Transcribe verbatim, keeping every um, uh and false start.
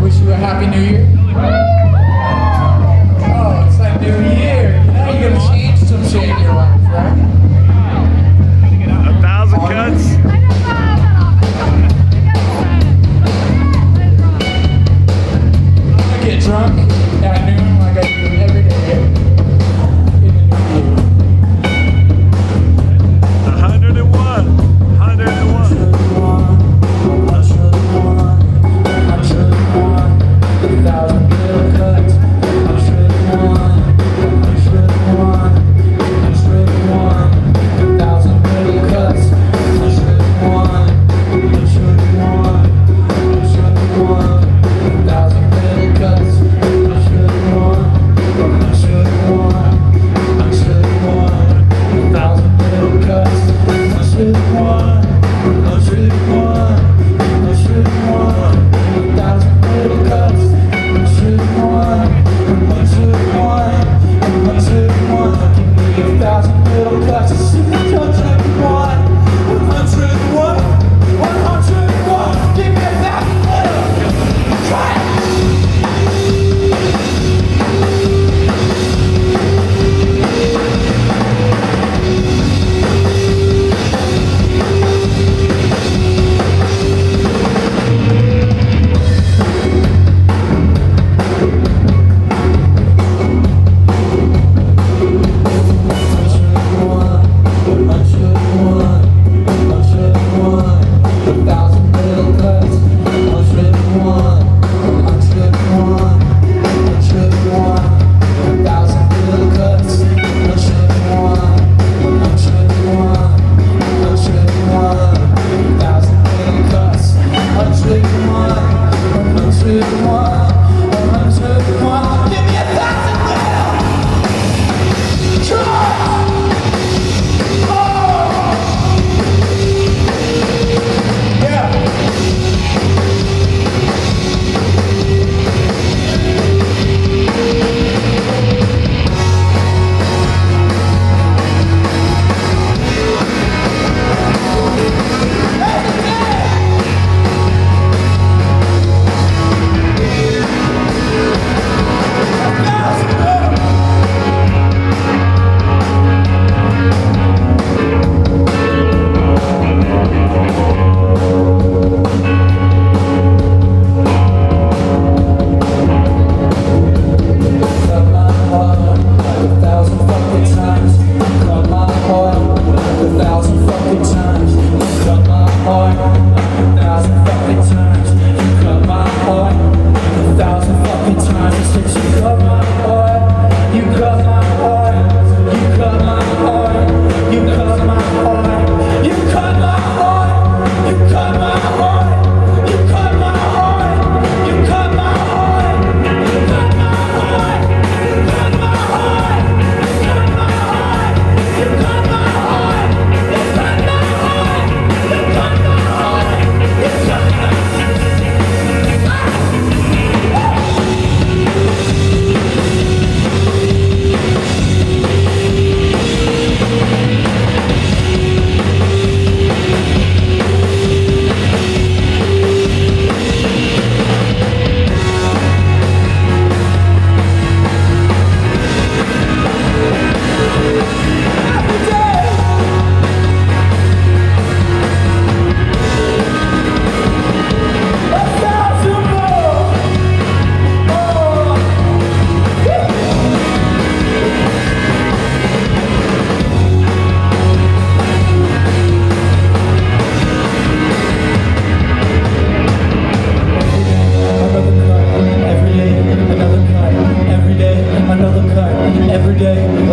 wish you a happy new year. Oh, it's like new year. Now you're gonna change some shit in your life, right? A thousand cuts. I'm gonna get drunk at noon like I do every day. In the new year. A hundred and one. Hundred and one. Every day